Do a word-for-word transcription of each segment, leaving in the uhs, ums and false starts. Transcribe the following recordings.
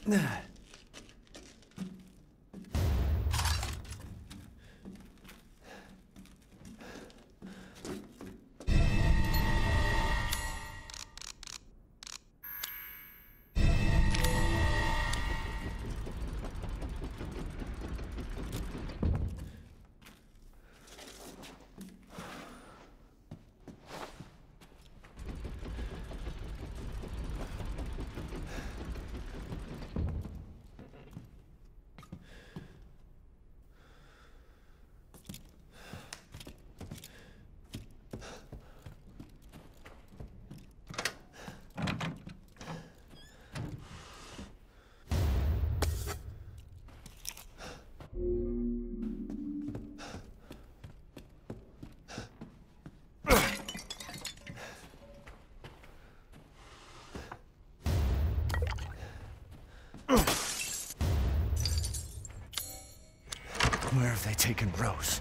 Where have they taken Rose?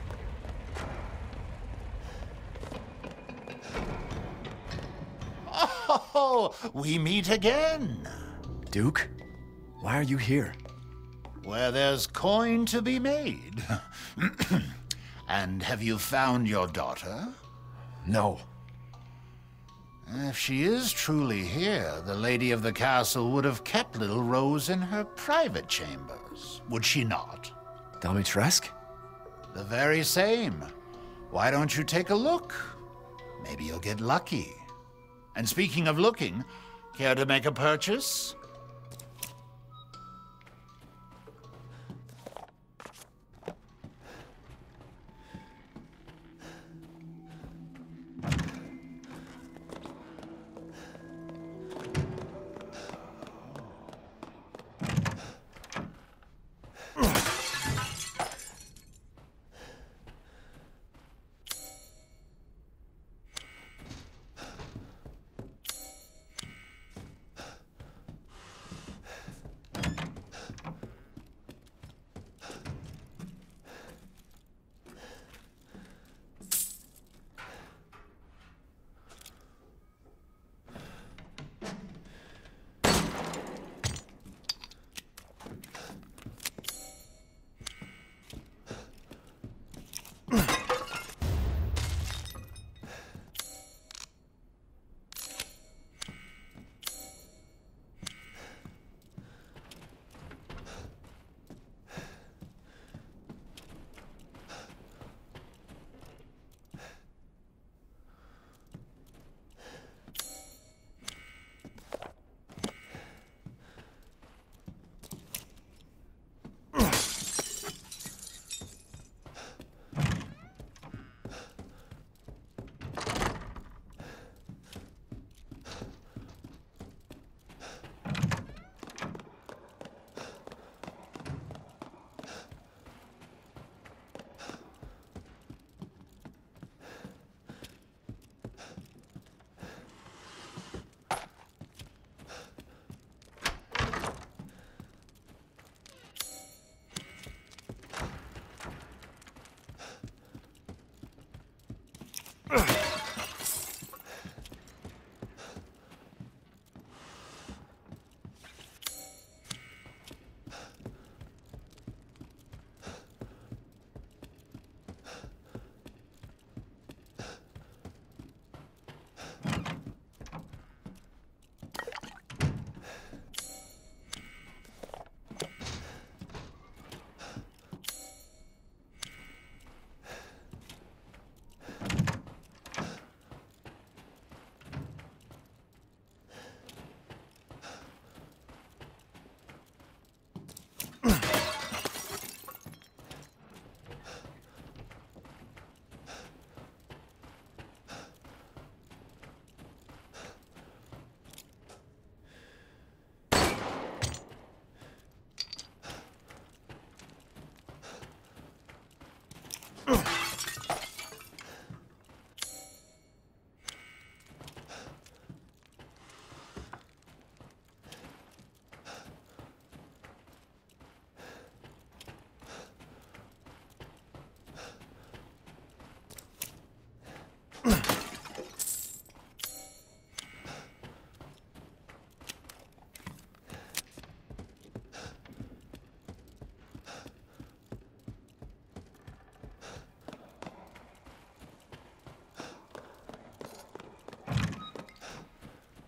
Oh, we meet again. Duke? Why are you here? Where there's coin to be made. And have you found your daughter? No. If she is truly here, the lady of the castle would have kept little Rose in her private chambers, would she not? Dimitrescu? The very same. Why don't you take a look? Maybe you'll get lucky. And speaking of looking, care to make a purchase?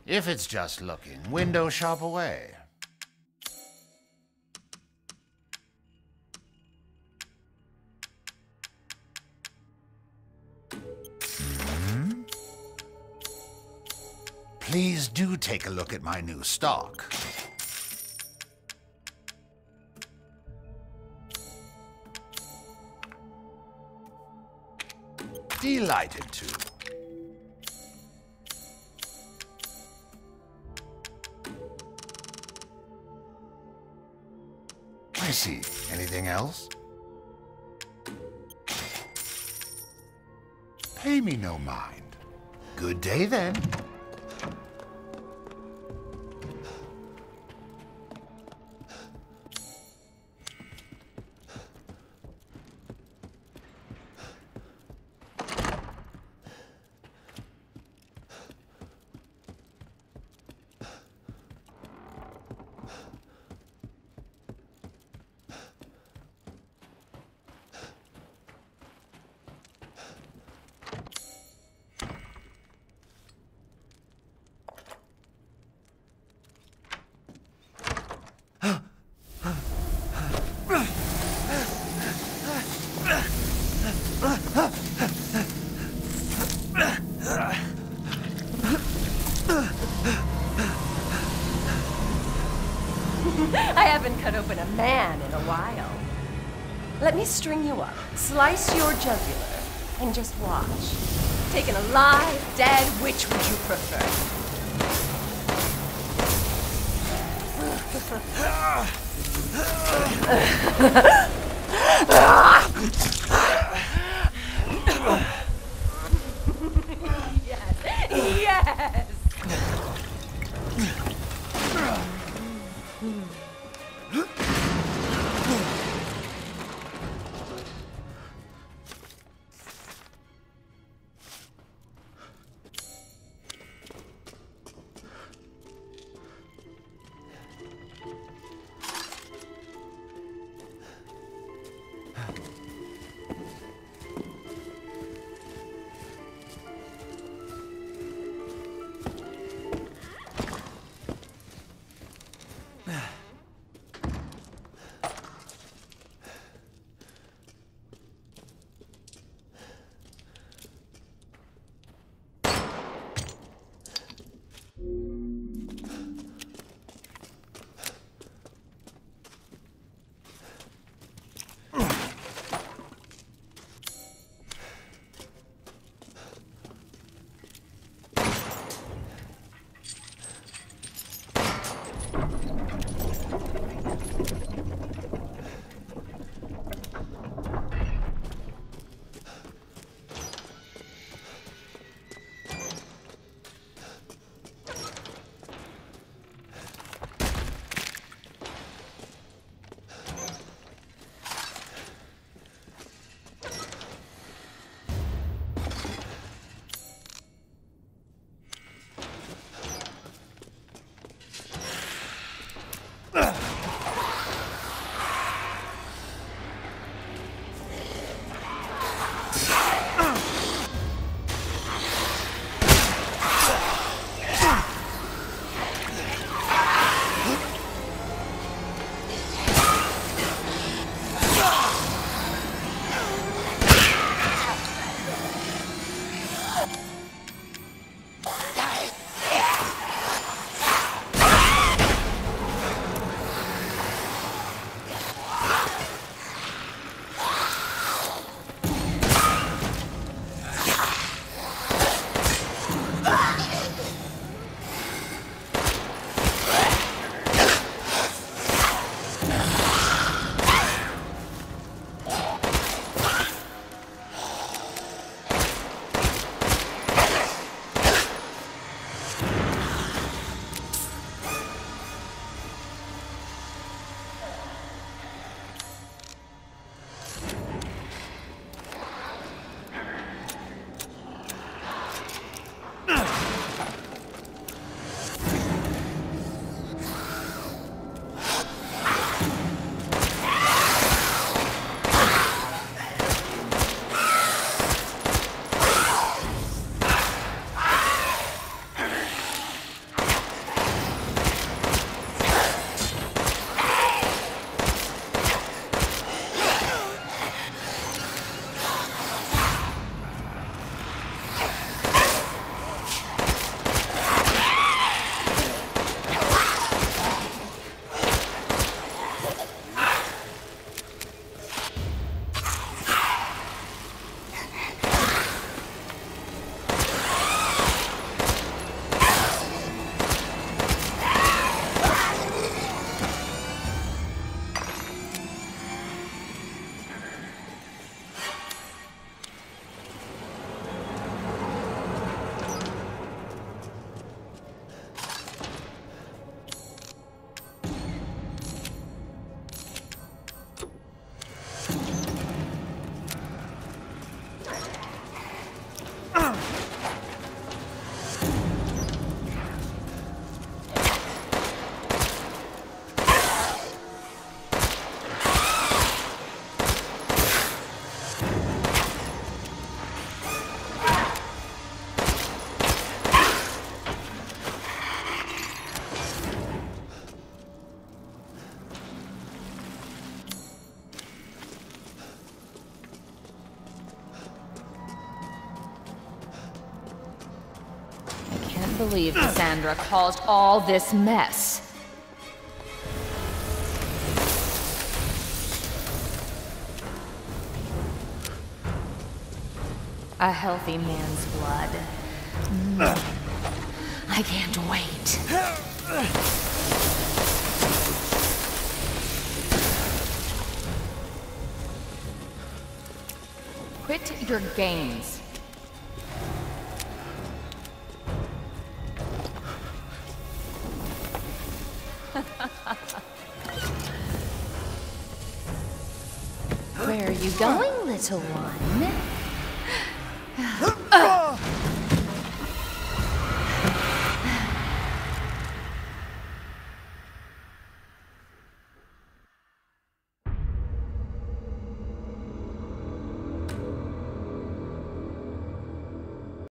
If it's just looking, window shop away. Hmm? Please do take a look at my new stock. Delighted to. I see. Anything else? Pay me no mind. Good day then. I haven't cut open a man in a while. Let me string you up, slice your jugular, and just watch. Taken alive, dead, which would you prefer? Yes, yes! I can't believe Cassandra caused all this mess. A healthy man's blood. Mm. I can't wait. Quit your games. Where are you going, little one?